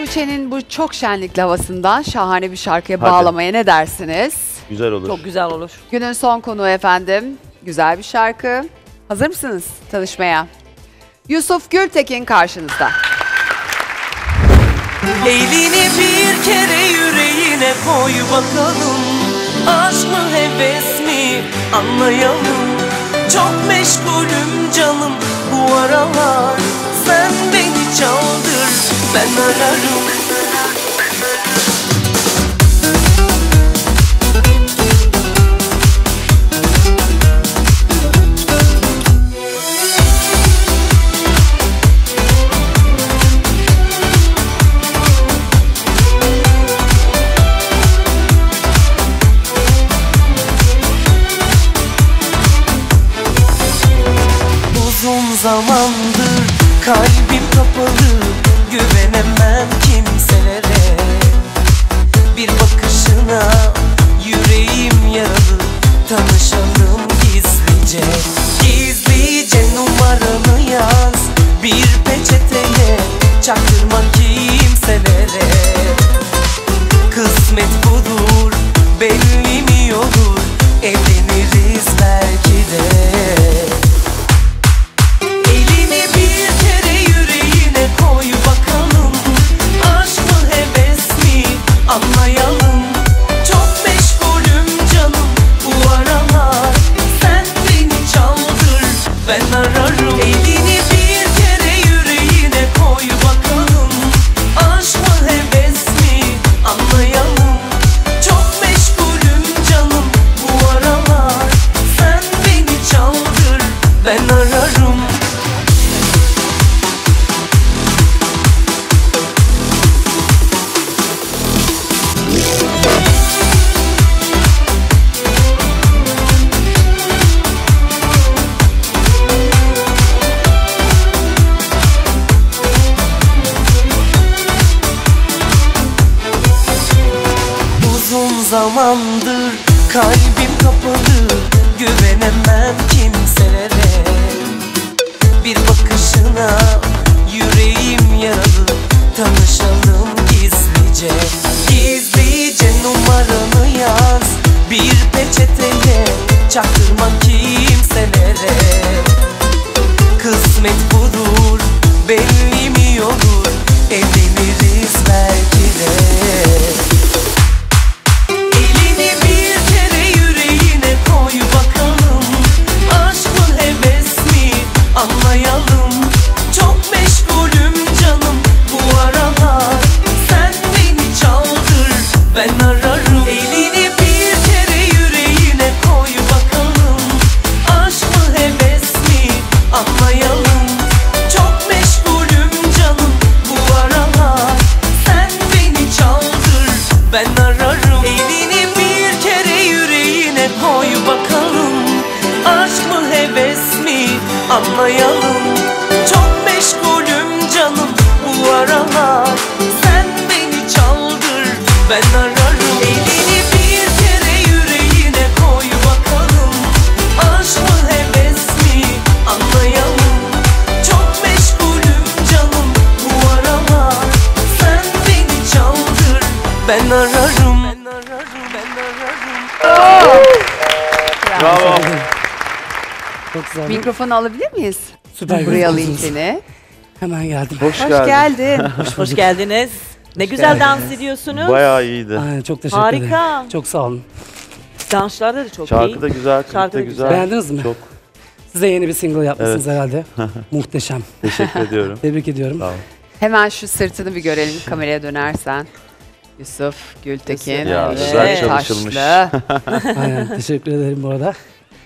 Tuğçe'nin bu çok şenlikli havasından şahane bir şarkıya Hadi. bağlamaya ne dersiniz? Güzel olur. Çok güzel olur. Günün son konuğu efendim. Güzel bir şarkı. Hazır mısınız tanışmaya? Yusuf Gültekin karşınızda. Elini bir kere yüreğine koy bakalım. Aşk mı heves mi anlayalım. Çok meşgulüm canım bu aralar. Sen beni çaldır, ben ararım. Uzun zamandır kalbim kapalı, güvenemem kimselere. Bir bakışına yüreğim yaralı, tanışalım gizlice. Gizlice numaranı yaz bir peçeteye, çaktırma kimselere. Kısmet budur, belli mi olur, evleniriz belki de. Anlayalım. Çok meşgulüm canım bu aralar. Sen beni çaldır, ben ararım. Elini bir kere yüreğine koy bakalım. Aşk mı heves mi anlayalım. Çok meşgulüm canım bu aralar. Sen beni çaldır, ben ararım. Zamandır kalbim kapalı, güvenemem kimselere. Bir bakışına yüreğim yaralı, tanışalım gizlice. Gizlice numaranı yaz bir peçeteye, çaktırma kimselere. Kısmet budur, belli mi olur, evleniriz belki de. Anlayalım. Çok meşgulüm canım bu aralar. Sen beni çaldır, ben ararım. Elini bir kere yüreğine koy bakalım. Aşk mı heves mi anlayalım. Çok meşgulüm canım bu aralar. Sen beni çaldır, ben ararım. Elini bir kere yüreğine koy bakalım. Aşk mı heves mi anlayalım. Çok meşgulüm canım bu aralar. Sen beni çaldır, ben ararım. Elini bir kere yüreğine koy bakalım. Aşk mı heves mi anlayalım. Çok meşgulüm canım bu aralar. Sen beni çaldır, ben ararım. Ben ararım, ben ararım. Bravo. Çok güzel. Mikrofonu alabilir miyiz? Süper. Buraya alayım seni. Hemen geldim. Hoş Hoş geldin. geldin. Hoş geldiniz. Ne güzel dans ediyorsunuz. Bayağı iyiydi. Aynen, çok teşekkür ederim. Harika. Çok sağ olun. Danslarda da çok Şarkı iyi. da güzel, klip Şarkı de da güzel. Beğendiniz mi? Çok Size yeni bir single yapmışsınız herhalde. Muhteşem. teşekkür ediyorum. Tebrik ediyorum. Sağ ol. Hemen şu sırtını bir görelim kameraya dönersen. Yusuf Gültekin. Ya, Evet, güzel çalışılmış. taşlı. Aynen, teşekkür ederim bu arada.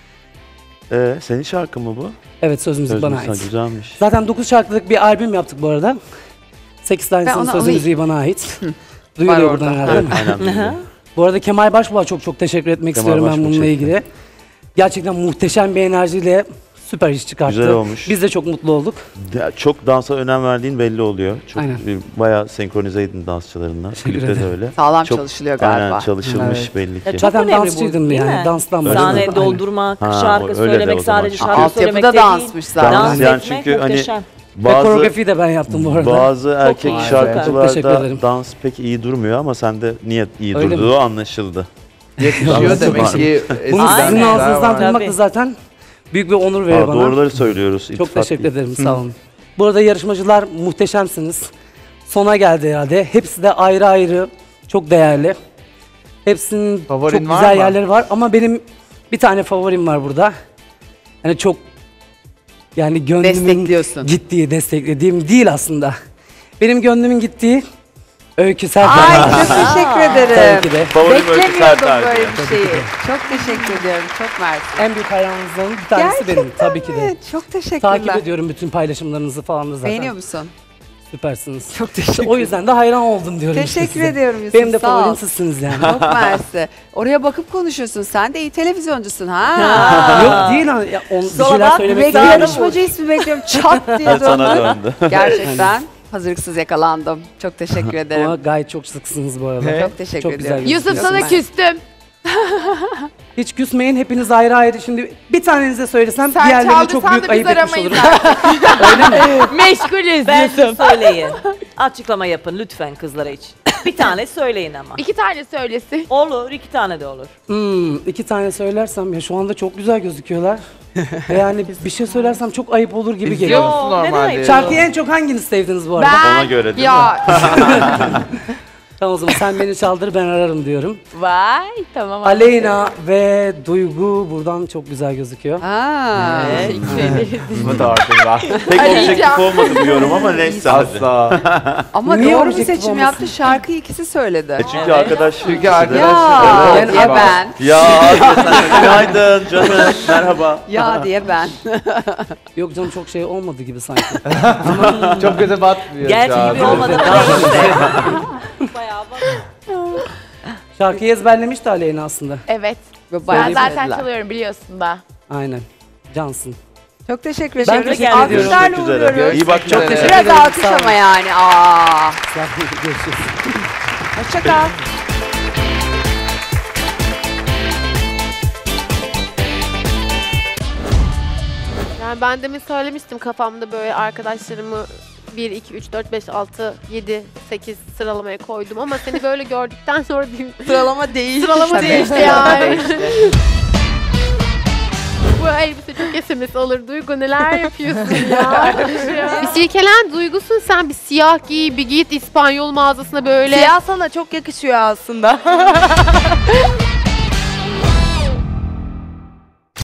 Senin şarkın mı bu? Evet, söz müzik bana Sözümüz ait. güzelmiş. Zaten 9 şarkılık bir albüm yaptık bu arada. 8 Ben tanesinin onu söz alayım. müziği bana ait. Var Duyuluyor orada. buradan herhalde Evet, değil mi? aynen. biliyorum. Bu arada Kemal Başbuğ'a çok teşekkür etmek Kemal istiyorum ben Başbuğ bununla çekti. ilgili. Gerçekten muhteşem bir enerjiyle süper iş çıkarttı. Güzel olmuş. Biz de çok mutlu olduk. Çok dansa önem verdiğin belli oluyor. Çok Aynen. bayağı senkronizeydin dansçılarınla. Teşekkür Klipte de ederim. öyle. Sağlam Çok- çalışılıyor galiba. Aynen çalışılmış Evet. belli ki. Ya çok Zaten önemli bu, dansçıydım değil yani. mi? Danstan Öyle Sahne mi? doldurmak, Ha, şarkı öyle de söylemek o zaman. sadece Çünkü şarkı söylemek Altyapıda de dansmış değil. zaten. Dans Yani etmek çünkü hani muhteşem. Ve koreografiyi de ben yaptım bu arada. Bazı erkek iyi. Çok teşekkür şarkıcılarda ederim. dans pek iyi durmuyor ama sende niye iyi Öyle durduğu anlaşıldı. Yakışıyor Dans demek var. ki. Bunu Aynen. sizin ağzınızdan Tabii. duymak da zaten büyük bir onur verir Aa, bana. doğruları söylüyoruz. Çok iltifat teşekkür değil. ederim, sağ olun. Bu arada yarışmacılar muhteşemsiniz. Sona geldi herhalde. Hepsi de ayrı ayrı çok değerli. Hepsinin Favorin çok var güzel mı? yerleri var ama benim bir tane favorim var burada. Yani çok yani gönlümün Destekliyorsun. gittiği, desteklediğim değil aslında. Benim gönlümün gittiği Öykü Ay Serkan. çok teşekkür ederim. Tabii ki de. Favorim Öykü Beklemiyordum Sertar böyle diyor. bir şeyi. Çok teşekkür ediyorum. Çok mersi. En büyük hayranınızdan bir tanesi benim tabii ki de. Evet, çok teşekkürler. Takip ediyorum bütün paylaşımlarınızı falan da zaten. Beğeniyor musun? Süpersiniz. Çok teşekkür O yüzden de hayran oldum diyorum işte Teşekkür size. ediyorum Yusuf. Benim de sağ ol. favorim sizsiniz yani. Çok mersi. Oraya bakıp konuşuyorsun. Sen de iyi televizyoncusun ha. Yok değil ha. Ya, bir Sola şeyler bak, söylemek Bekle istiyorum. yarışmacı ismi bekliyorum. Çat diye Sana döndüm. döndü. Gerçekten hazırlıksız yakalandım. Çok teşekkür Ama ederim. gayet çok sıksınız bu arada. Evet. Çok teşekkür Çok ederim. güzel gözüküyor. Yusuf sana Çok küstüm. Hiç küsmeyin, hepiniz ayrı ayrı. Şimdi bir tanenize söylesem Sen diğerlerine çok çaldıysan büyük da biz ayıp etmiş aramayız olurum. Öyle mi? Meşgulüz Bence Yusuf. söyleyin. Açıklama yapın lütfen kızlara için. Bir tane söyleyin ama. 2 tane söylesin. Olur, 2 tane de olur. 2 tane söylersem ya şu anda çok güzel gözüküyorlar. Ve yani bir şey söylersem çok ayıp olur gibi İzliyor geliyor. musun Yo, neden normalde? ayıp? Şarkıyı en çok hanginiz sevdiniz bu arada? Ona göre değil mi? Ya Tamam o zaman sen beni çaldır ben ararım diyorum. vay tamam. Aleyna ve Duygu buradan çok güzel gözüküyor. Aa, Teşekkür ederiz. Bu da ortada. Pek Arayacağım. objektif olmadı bu yorum ama neyse hadi. Asla. ama Niye doğru bir objektif seçim olmasın? yaptı. Şarkıyı ikisi söyledi. Çünkü Evet. arkadaş Çünkü ikisi de- arkadaş- Ya Evet. diye ben. Ya sen günaydın canım. Merhaba. Ya diye ben. Yok canım çok şey olmadı gibi sanki. Çok göze batmıyor. Gerçi şu an. gibi olmadı da neyse. Bayağı bak. Şarkıyı ezberlemişti Aleyna aslında. Evet. Ve Ben bayağı zaten sevdiler. çalıyorum biliyorsun da. Aynen. Cansın. Çok teşekkür Ben ederim. teşekkür ediyorum. Alkışlarla Görüşmek üzere. uğurluyoruz. İyi bak Çok kendine. teşekkür Biraz ederim, alkış sağ olun. ama yani. Aa. Sağ olun, görüşürüz. Hoşça kal. Yani ben demin söylemiştim kafamda böyle arkadaşlarımı 1, 2, 3, 4, 5, 6, 7, 8 sıralamaya koydum ama seni böyle gördükten sonra bir Sıralama değil. sıralama değişti yani. Bu elbise çok SMS olur. Duygu neler yapıyorsun ya? Bir silkelen duygusun sen. Bir siyah giy, bir git İspanyol mağazasına böyle. Siyah sana çok yakışıyor aslında.